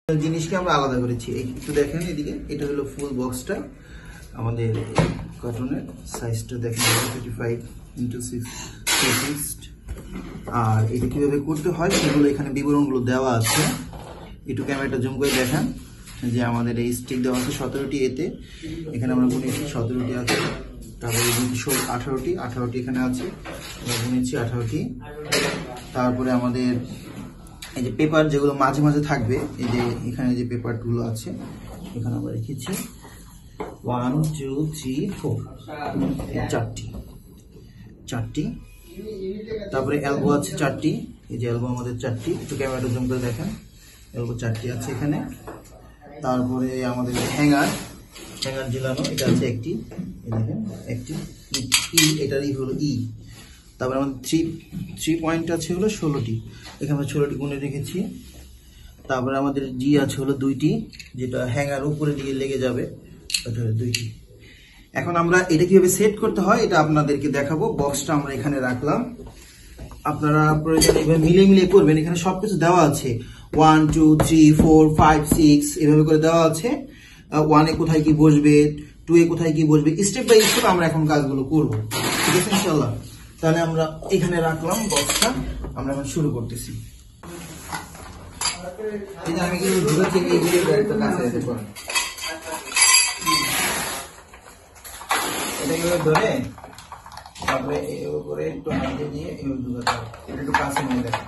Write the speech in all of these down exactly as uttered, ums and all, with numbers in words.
জিনিসকে আমরা আলাদা করেছি। একটু দেখেন এদিকে, এটা হলো ফুল বক্সটা আমাদের কার্টুনের সাইজটা দেখেন থার্টি ফাইভ ইন্টু সিক্স। আর এটা কিভাবে করতে হয় সেগুলো এখানে বিবরণগুলো দেওয়া আছে। একটু ক্যামেরাটা জুম করে দেখেন যে আমাদের এই স্টিক দেওয়া আছে সতেরোটি, এতে এখানে আমরা গুনেছি সতেরোটি আছে। তারপরে আঠারোটি আঠারোটি এখানে আছে, আমরা গুনেছি আঠারোটি। তারপরে আমাদের এই যে পেপার যেগুলো মাঝে মাঝে থাকবে, এই যে এখানে যে পেপারগুলো আছে এখানে আমরা রেখেছি ওয়ান টু থ্রি ফোর, চারটি চারটি তারপরে এলবো আছে চারটি, এই যে এলবো আমাদের চারটি, একটু ক্যামেরাটা জুম করে দেখেন, এলবো চারটি আছে এখানে। তারপরে আমাদের হ্যাঙ্গার হ্যাঙ্গার ঝুলানো, এটা আছে একটি, এই দেখেন একটি ই, এটারই হলো ই। তারপরে আমাদের থ্রি থ্রি পয়েন্ট আছে হলো ষোলোটি, এখানে আমরা ষোলোটি গুণে রেখেছি। তারপরে আমাদের জি আছে হলো দুইটি, যেটা হ্যাঙ্গার উপরে দিকে লেগে যাবে, এটা হলো দুইটি। এখন আমরা এটা কিভাবে সেট করতে হয় এটা আপনাদেরকে দেখাবো। বক্সটা আমরা এখানে রাখলাম, আপনারা প্রয়োজনে এভাবে মিলিয়ে মিলিয়ে করবেন। এখানে সবকিছু দেওয়া আছে, one two three four five six এভাবে করে দেওয়া আছে। ওয়ানে কোথায় কি বসবে, টু এ কোথায় কি বসবে, স্টেপ বাই স্টেপ আমরা এখন কাজগুলো করবো, ঠিক আছে ইনশাল্লাহ। তাহলে আমরা এখানে রাখলাম বক্সটা, আমরা এখন শুরু করতেছি। আমি কিন্তু দূরে থেকে এটা ধরে তারপরে এর উপরে একটু হাতে দিয়ে এভাবে ঢুকাতে হবে, এটা একটু কাছে নিয়ে দেখেন।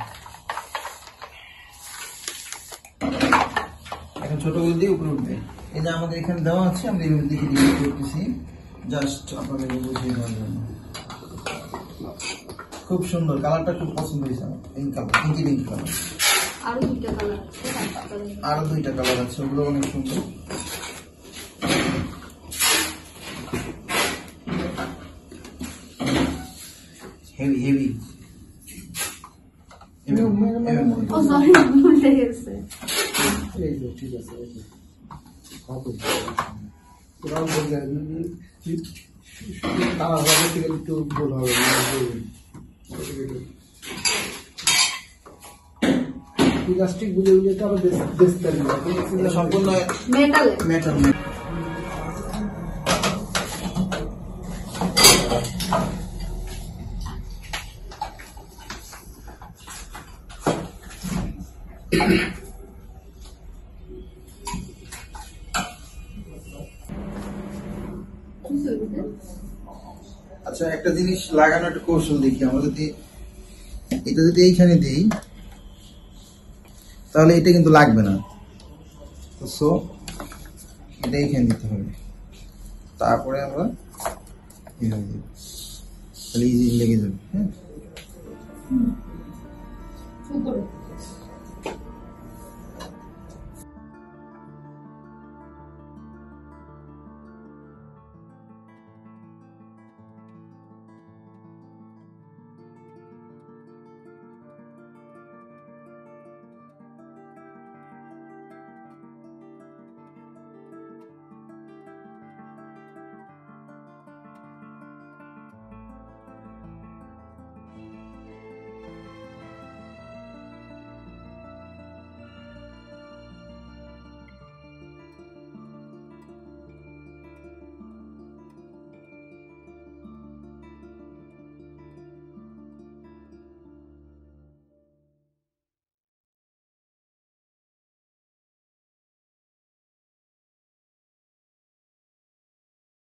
এখন ছোট করে দিয়ে উপরে উঠবে, এই যে আমাদের এখানে দেওয়া আছে, আমরা এইভাবে দেখে দিয়ে করতেছি জাস্ট আপনাদের বুঝিয়ে দেওয়ার জন্য। খুব সুন্দর, কালারটা খুব পছন্দ হয়েছে আমার, এই কালার ইঞ্জিনিয়ারিং কালার। আরো দুইটা কালার আরো দুইটা কালার আছে, ওগুলো অনেক সুন্দর। হেভি হেভি ও সরি ভুলে গেছে। এই যে ঠিক আছে, এই যে কত পুরান বলতে তারা হবে থেকে একটু ভুল হবে, প্লাস্টিক বুঝে বুঝে তো আরো বেশ সম্পূর্ণ মেটাল মেটাল। আচ্ছা, একটা জিনিস লাগানো একটা কৌশল দেখি আমরা। যদি এটা যদি এইখানে দিই তাহলে এটা কিন্তু লাগবে না, সো এটা এইখানে দিতে হবে। তারপরে আমরা এইভাবে দিব, তাহলে ইজি লেগে যাবে। হ্যাঁ